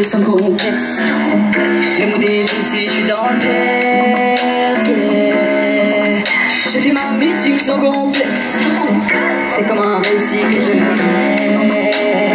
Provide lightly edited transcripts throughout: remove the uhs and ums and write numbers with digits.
sans complexe. Le mood est douce et je suis dans le verse, yeah. J'ai fait ma musique sans complexe. C'est comme un récit que j'aimerais.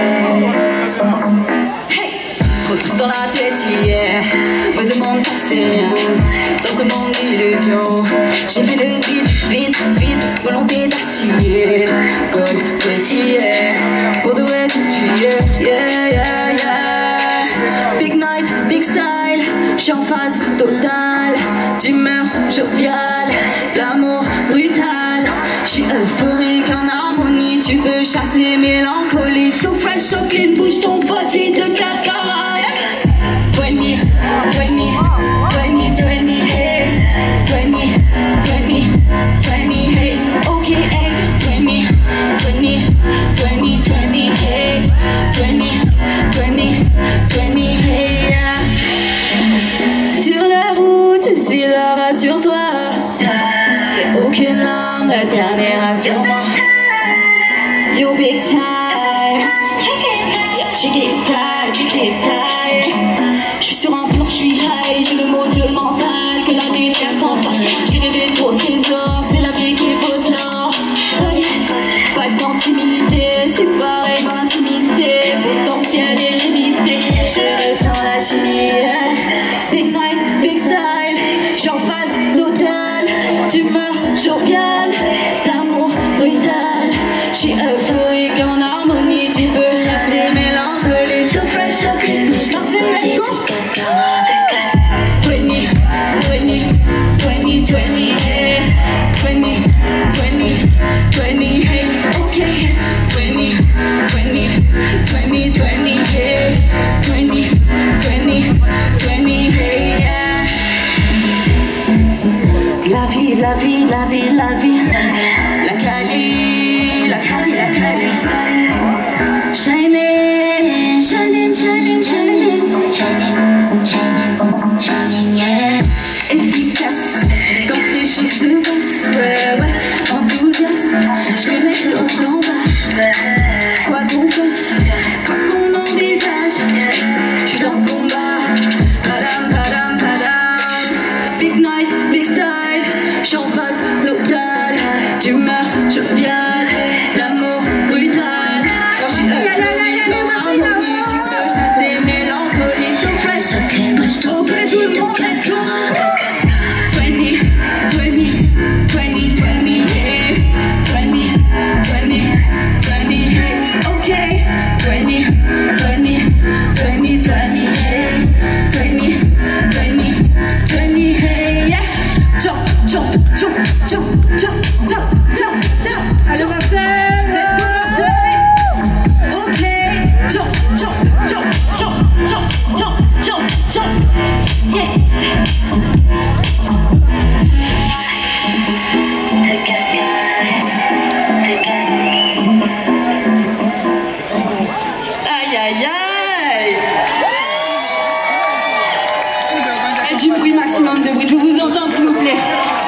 Hey, trop de trucs dans la tête, yeah. Me demande pas c'est rien. Dans ce monde d'illusions, j'ai fait le vide, vite, vite. Volonté d'acier, comme précis, pour de vrai tout tu es, yeah, yeah, yeah. Big night, big style, j'suis en phase totale. D'humeur joviale, l'amour brutal. J'suis euphorique en harmonie, tu peux chasser mélancolie. So fresh, so clean, bouge ton body de 4 carats. 20, 20, 20, 20, hey. 20, 20, 20, hey. Okay, hey. 20, 20, 20, 20, hey. 20, 20, 20, hey, yeah. Sur la route, je suis là, rassure-toi. Y'a aucune larme, la dernière, rassure-moi. You big time. Yeah, chiquita. J'suis sur un plan, j'suis high. J'ai le module mental que la déterre sans fin. J'ai rêvé de gros trésors, c'est la vie qui vaut de l'or. Pas d'intimité, c'est pareil dans l'intimité. Potentiel illimité, je ressens la chimie, yeah. Big night, big style, j'suis en phase totale. D'humeur joviale, d'amour brutal. J'suis euphorique en harmonie, tu peux chasser mélancolie. So fresh, so clean, let's go. 20, 20, 20, 20, hey. 20, 20, 20, hey. Okay. 20, 20, 20, 20, hey. 20, 20, 20, hey, yeah. La vie, la vie, la vie, la vie. La Cali, la Cali, la Cali. Shining, shining, shining, shining. Shining, shining, shining, yeah. Efficace quand les choses se passent, ouais, ouais. Enthousiaste, je connais de haut en bas. Quoi qu'on fasse, quoi qu'on envisage, j'suis dans le combat. Padam, padam, padam. Big night, big style, j'suis en phase totale. D'humeur joviale, d'amour brutal. J'suis euphorique en harmonie, tu peux chasser mélancolie. So fresh, so clean, bouge ton petit, tout le monde, let's go. 20, 20, 20, 20, hey. 20, 20, 20, hey. Okay. 20, 20, 20, 20, hey. 20, 20, 20, hey, yeah. Jump, jump, jump, jump, jump, jump, jump, jump. Allez Marseille, let's go Marseille. Okay. Jump, jump, jump, jump, jump, jump, jump, jump. Yes. Aïe aïe aïe. Et du bruit, maximum de bruit, je vous entends s'il vous plaît.